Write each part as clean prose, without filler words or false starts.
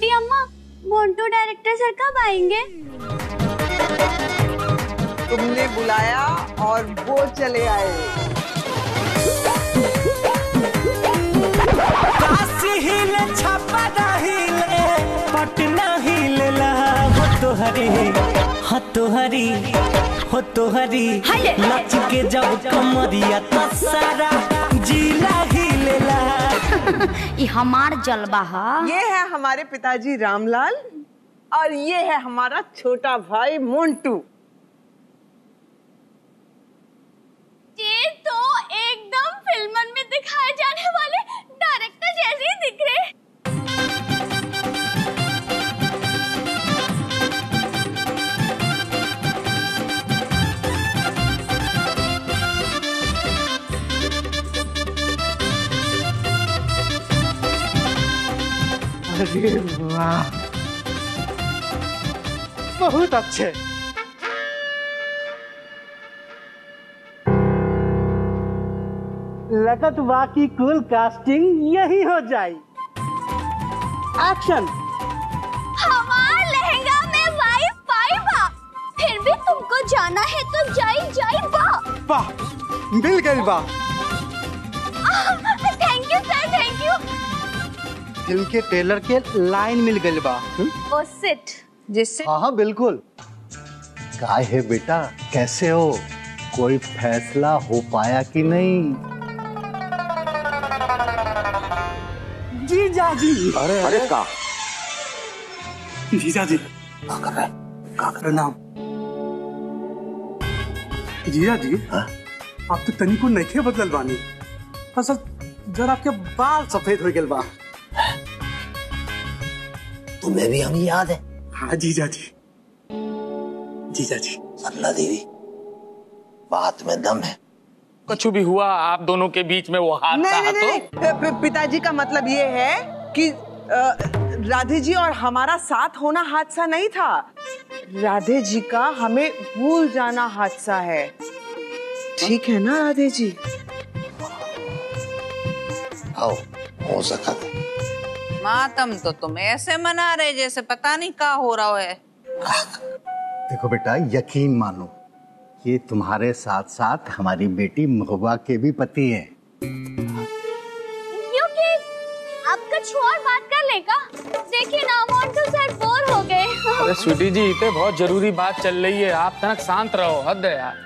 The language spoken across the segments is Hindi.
छोटी अम्मा, मोंटू डायरेक्टर सर कब आएंगे? तुमने बुलाया और वो चले आए। काशी हिले छापा हिले पटना हिले ला हो तो हरी नाच के जब कमरिया तो सारा जिला हिले ला। ये हमार जलवा है। ये है हमारे पिताजी रामलाल और ये है हमारा छोटा भाई मोंटू। ये तो एकदम फिल्मन में दिखाए जाने वाले डायरेक्टर जैसे ही दिख रहे। अरे वाह, बहुत अच्छे। लगत बाकी कुल कास्टिंग यही हो जाए। एक्शन। हमार लहंगा में वाईफाई बा, फिर भी तुमको जाना है तो जाई बा। वाह, मिल गई बा। Thank you sir, thank you. Film के ट्रेलर के लाइन मिल गई बा। ओ सिट, जिससे हाँ बिल्कुल। काय है बेटा, कैसे हो? कोई फैसला हो पाया कि नहीं? जीजा जी। अरे का जीजा जी क्या कर रहे हैं? प्रणाम। जीजा जी, आप तो तनी को नइखे बदल बानी, असल जरा आपके बाल सफेद हो गए बा। तुम्हें भी हम याद है? हाँ जीजा जी। जीजा जी, सरला देवी, बात में दम है। कुछ भी हुआ आप दोनों के बीच में वो हादसा नहीं, पिताजी का मतलब ये है कि राधे जी और हमारा साथ होना हादसा नहीं था। राधे जी का हमें भूल जाना हादसा है। ठीक है ना राधे जी? आओ, हो सका था। मातम तो तुम ऐसे मना रहे जैसे पता नहीं क्या हो रहा है। देखो बेटा, यकीन मानो, ये तुम्हारे साथ साथ हमारी बेटी महबूबा के भी पति हैं। क्योंकि अब कुछ और बात कर लेगा। देखिए ना, मोंटू सर बोर हो गए। अरे स्वीटी जी, इतने बहुत जरूरी बात चल रही है, आप तनक शांत रहो। हद है यार।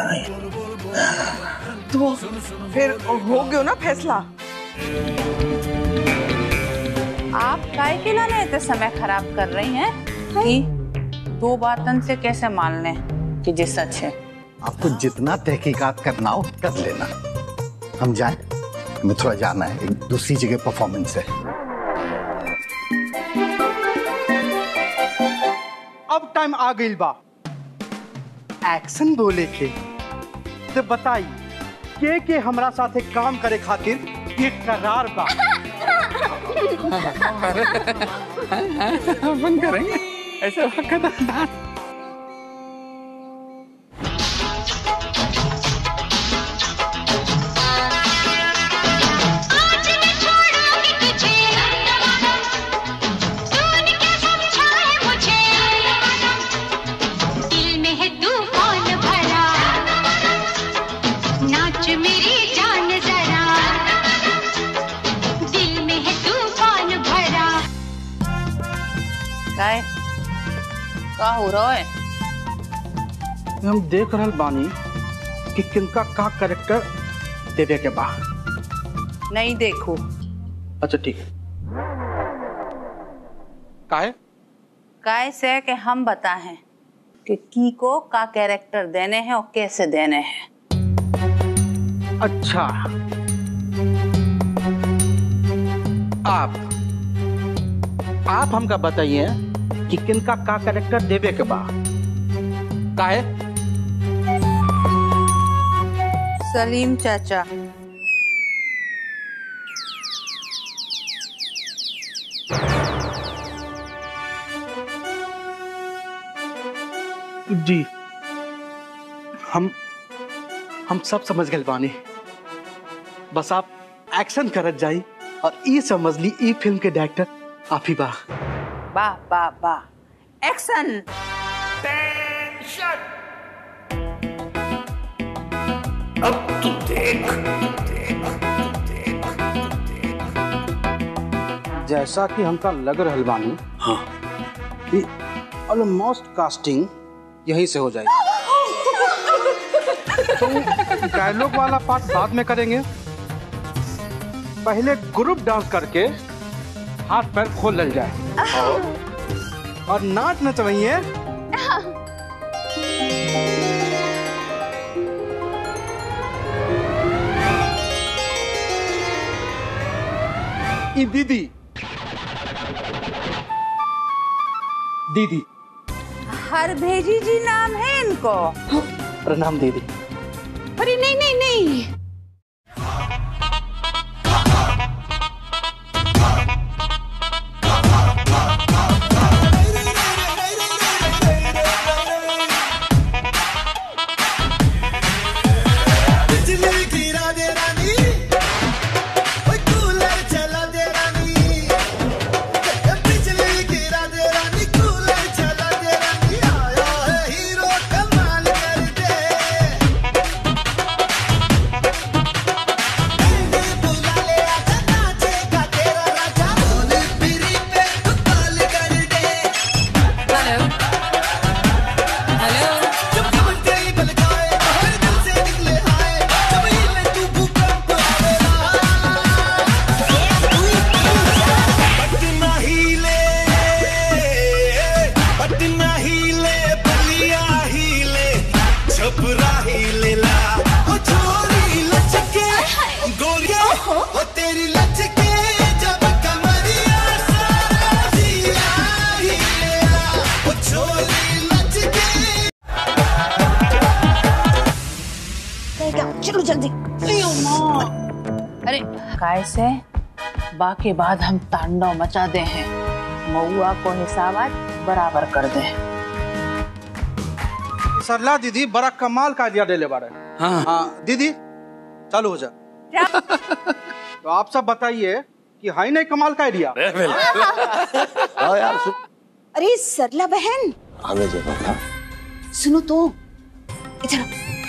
तो फिर हो गया ना फैसला। आप काय के लाने इतने समय खराब कर रही हैं कि दो बातन से कैसे मान लें कि ये सच है। आपको जितना तहकीकात करना हो कर लेना। हम जाएं, हमें थोड़ा जाना है, एक दूसरी जगह परफॉर्मेंस है। अब टाइम आ गई बा एक्शन बोले के। तो बताई के हमरा साथे काम करे खातिर एक करार बा। बंद करेंगे ऐसे वक्त। क्या हो रहा है? हम देख रहल बानी कि किनका का कैरेक्टर देवे के बा। नहीं देखो। अच्छा ठीक है। काहे? काय से कि हम बताएं कि की को का कैरेक्टर देने हैं और कैसे देने हैं। अच्छा, आप हमका बताइए कि किनका का कैरेक्टर देवे के बा। काहे? सलीम चाचा। जी, हम सब समझ गए बानी। बस आप एक्शन करत जाई और ई समझ ली ई फिल्म के डायरेक्टर आप ही बा। वाह वाह वाह, एक्शन। अब तू देख। जैसा कि हमका लग रहल बानी, हाँ। कि ऑलमोस्ट कास्टिंग यहीं से हो जाएगी। तो डायलॉग वाला पार्ट बाद में करेंगे, पहले ग्रुप डांस करके हाथ पैर खोल ले जाए और नाच नचवाइए। दीदी दीदी हरभेजी जी नाम है इनको। प्रणाम दीदी। अरे नहीं नहीं नहीं, चलो जल्दी। अरे कैसे बाकी बाद हम तांडव मचा दे हैं, मऊआ को हिसाबात बराबर कर दे। सरला दीदी बड़ा कमाल का आइडिया ले बारे। हाँ दीदी चालू हो जा। तो आप सब बताइए कि है नहीं कमाल का आइडिया। हाँ यार अरे सरला बहन हमें जो पता। सुनो तो, इधर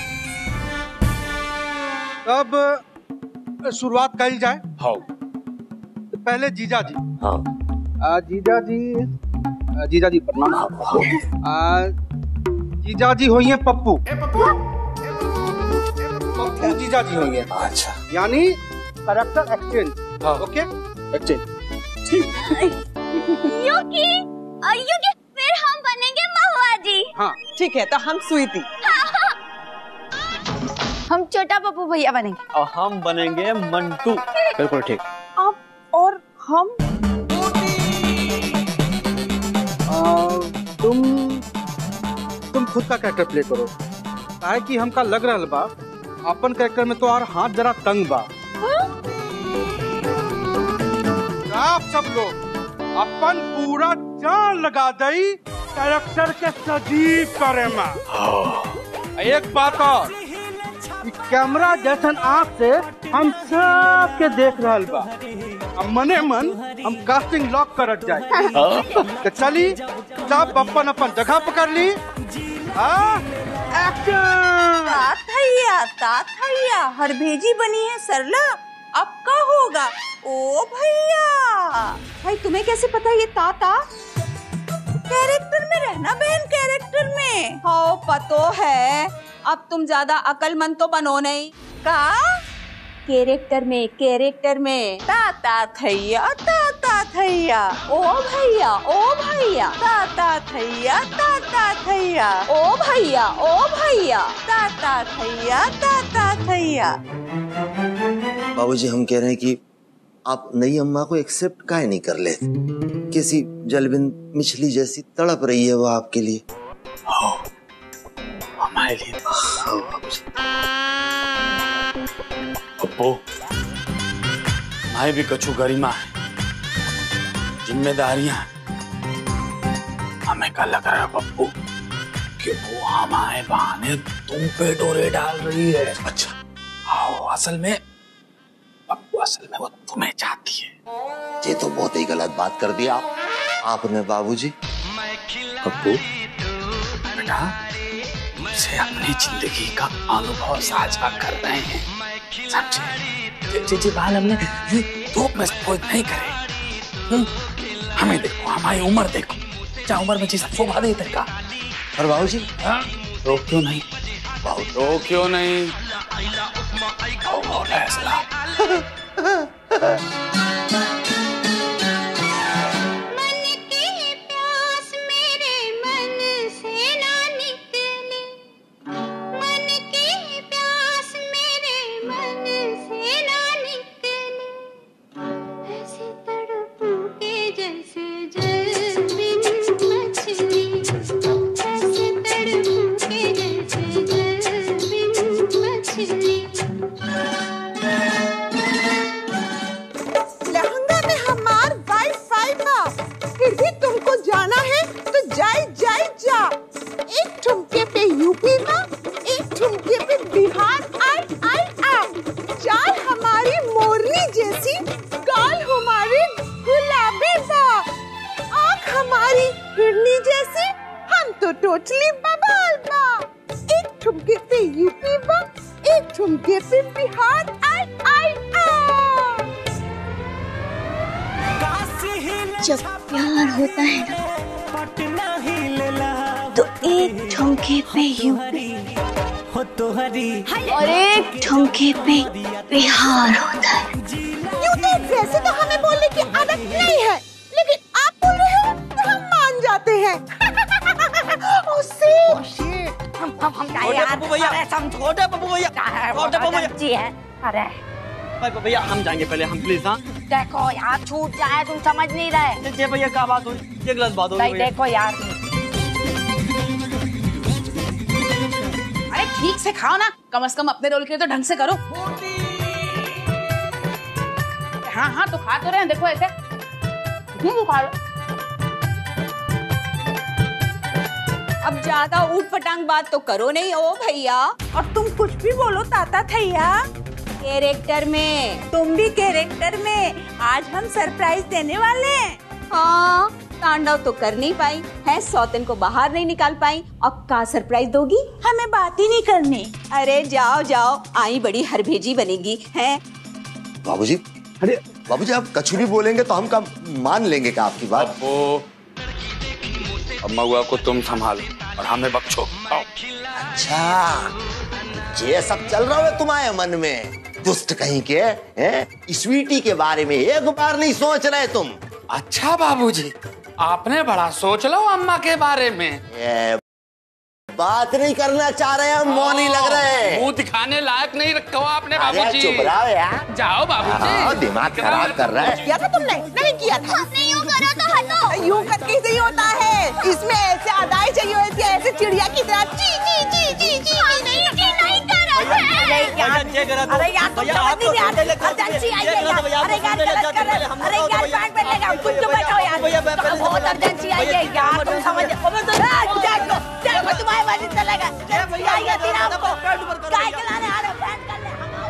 अब शुरुआत करी जाए। हाँ। पहले जीजा जी। हाँ। जीजा जी प्रणाम। जीजा जी होइए पप्पू। पप्पू जीजा जी होइए। अच्छा। यानी कैरेक्टर एक्सचेंज। Okay exchange. युकी फिर हम बनेंगे महुआ जी। हाँ ठीक है, तो हम स्वीटी। हम छोटा पप्पू भैया बनेंगे। और हम बनेंगे मंटू। बिल्कुल ठीक। अब और हम तुम खुद का कैरेक्टर प्ले करो, काहे कि हमका लग रहा बा अपन कैरेक्टर में तो और हाथ जरा तंग बा। आप सब लोग अपन पूरा जान लगा दई कैरेक्टर के सजीव करे में। एक बात और, कैमरा जैसन आँख से हम सब के देख रहा बा। अब मने मन हम कास्टिंग लॉक करत जाए। तो चली सब अपन अपन जगह पकड़ ली। ताथैया हरभेजी बनी है सरला, अब का होगा? ओ भैया, भाई तुम्हें कैसे पता ये ताता? कैरेक्टर में रहना बहन, कैरेक्टर में। हाँ पतो है, अब तुम ज्यादा अकलमंद तो बनो नहीं। का कैरेक्टर में ताता थैया ओ भैया ताता थैया ओ भैया ताता थैया। बाबूजी हम कह रहे हैं कि आप नई अम्मा को एक्सेप्ट काहे नहीं कर लेते? किसी जलबिन मछली जैसी तड़प रही है वो आपके लिए। हमारे लिए। पप्पू हमारी भी कछु गरिमा है, जिम्मेदारियां। हमें क्या लग रहा है पप्पू कि वो हमारे बहाने तुम पे डोरे डाल रही है। अच्छा हाँ, असल में पप्पू वो तुम्हें चाहती है। ये तो बहुत ही गलत बात कर दिया आप। आपने बाबूजी। पप्पू बेटा, मुझसे अपनी जिंदगी का अनुभव साझा कर रहे हैं, समझे? जी बाल हमने धूप में स्पोइल नहीं करे। हमें देखो, हमारी उम्र देखो, क्या उम्र में जिस शोभा दे तेरे का। और बाबूजी तो क्यों नहीं? तो क्यों नहीं? फैसला लहंगा में हमार वाईफाई बा, फिर भी तुमको जाना है तो जाए जा। एक ठुमके पे यूपी बा, एक ठुमके पे बिहार। आई चाल हमारी मोरनी जैसी, गाल हमारी गुलाबी बा, आँख हमारी हिरनी जैसी, हम तो टोटली बवाल बा। एक ठुमके पे यूपी बा, एक ठुमके पे बिहार। आई जब प्यार होता है ना तो एक ठुमके पे यूपी और एक ठुमके पे बिहार होता है। यूं तो वैसे तो हमें बोलने की आदत नहीं है, लेकिन आप बोल रहे हो तो हम मान जाते हैं। हम यार छोटे पप्पू भैया, जी है। अरे भैया हम जाएंगे पहले, हम प्लीज। हाँ देखो यार, छूट जाए, तुम समझ नहीं रहे। भैया क्या बात हुई? एक गिलास बात हो नहीं देखो यार, अरे ठीक से खाओ ना, कम से कम अपने रोल के लिए तो ढंग से करो। हाँ तो खा तो रहे हैं, देखो ऐसे खा लो। अब ज्यादा ऊट पटांग बात तो करो नहीं ओ भैया। और तुम कुछ भी बोलो ताता थैया। कैरेक्टर में, तुम भी कैरेक्टर में। आज हम सरप्राइज देने वाले हैं। हाँ, तांडव तो कर नहीं पाई है, सौतन को बाहर नहीं निकाल पाई, अब का सरप्राइज दोगी? हमें बात ही नहीं करनी। अरे जाओ, आई बड़ी हरभेजी बनेगी है। बाबूजी, अरे बाबूजी आप कछु भी बोलेंगे तो हम का मान लेंगे क्या आपकी बात? अब महुआ को तुम संभालो और हमें बख्शो। अच्छा, ये सब चल रहा है तुम्हारे मन में? दुष्ट कहीं के हैं? स्वीटी के बारे में एक बार नहीं सोच रहे तुम? अच्छा बाबूजी, आपने बड़ा सोच लो अम्मा के बारे में। बात नहीं करना चाह रहे हैं, मौन ही लग रहे हैं। मुंह दिखाने लायक नहीं रखा आपने बाबूजी। चुप रहो यार। जाओ बाबूजी। दिमाग खराब कर रहा है। किया था तुमने? नहीं किया था। आपने यूं करा तो हटो। यूं करके ही होता है, इसमें ऐसे अदाएं चाहिए होती है, ऐसे चिड़िया की तरह ची। नहीं करा है। अरे यार तुम समझ नहीं रहे, अर्जेंसी आई है यार। अरे यार गलत कर रहे हो। अरे यार बैग में लेगा, कुछ तो बैठो यार। बहुत अर्जेंसी आई है यार, तुम समझ। देखो तुम्हारे वजह से लगा आई है तेरा आपको काय खिलाने आ रहे हो, बैंड कर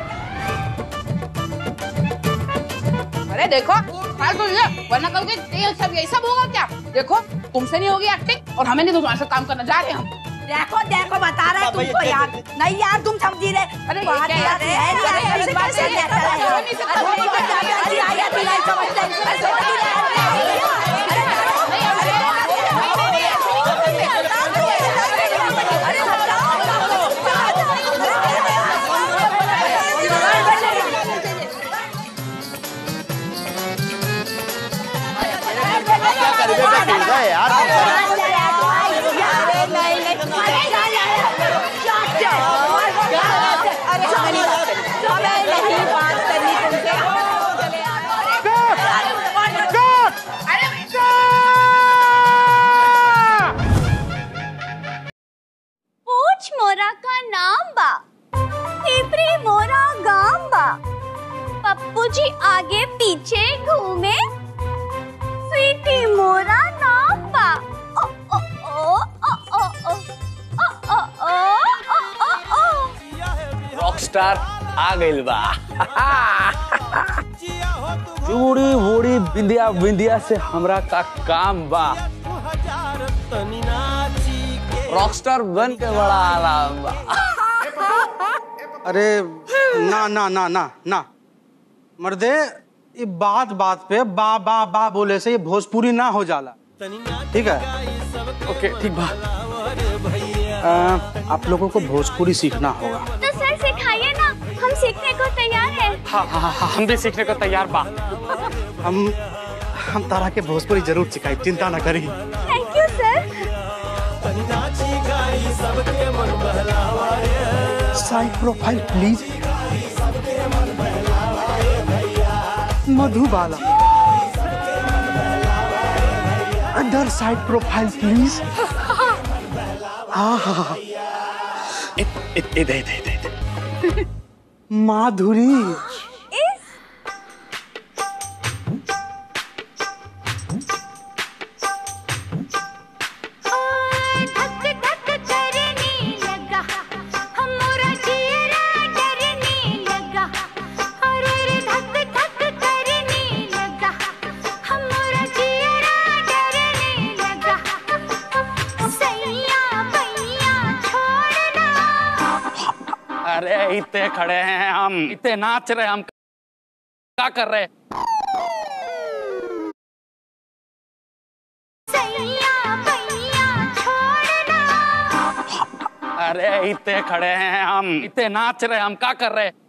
ले। अरे देखो हाल तो ये, वरना कहोगे ये सब यही सब होगा क्या? देखो तुमसे नहीं होगी एक्टिंग और हमें नहीं तुम्हारे साथ काम करना, जा रहे हैं हम। देखो बता रहे हैं तुमको यार। नहीं यार तुम समझी रहे। अरे बात यार है यार पूछ मोरा का नाम बा, पिपरी मोरा गाम बा, पप्पू जी आगे पीछे घूमे, स्वीटी मोरा नाम बा। ओ ओ ओ ओ ओ ओ ओ ओ ओ ओ। रॉकस्टार आ गइल बा। चूड़ी वूड़ी बिंदिया बिंदिया से हमरा का काम बा, रॉकस्टार बन के बड़ा आराम बा। अरे ना ना ना ना ना मर्दे, ये बात बात पे बा बा बा बोले से ये भोजपुरी ना हो जाला, ठीक है? ओके ठीक बा। आप लोगों को भोजपुरी सीखना होगा। तो सर सिखाइए ना, हम सीखने को तैयार हैं। हाँ हाँ हाँ, हम भी सीखने को तैयार बा। हम तारा के भोजपुरी जरूर सिखाई, चिंता ना करी। Thank you sir. Side profile please. Madhubala, other side profile please. हाँ माधुरी, अरे इतने खड़े हैं हम, इतने नाच रहे, हम क्या कर रहे? अरे इतने खड़े हैं हम, इतने नाच रहे, हम क्या कर रहे?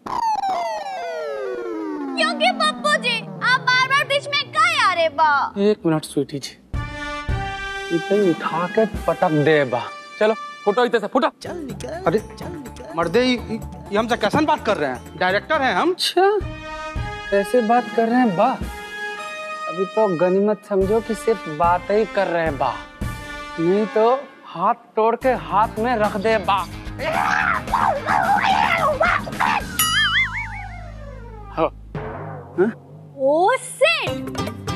क्योंकि पप्पू जी आप बार बार बीच में क्या आ रहे बा? एक मिनट स्वीटी जी, इतने उठा के पटक दे बा। चलो फुटो इतने से, फुटो। अरे मर्दे, ये हमसे कैसे बात कर रहे हैं? डायरेक्टर हैं हम। अच्छा कैसे बात कर रहे हैं बा? अभी तो गनीमत समझो कि सिर्फ बात ही कर रहे हैं बा, नहीं तो हाथ तोड़ के हाथ में रख दे बा। ओ सेठ,